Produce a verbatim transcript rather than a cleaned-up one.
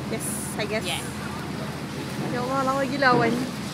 Yes, I guess. Yeah. Ya Allah, lawa gila awan.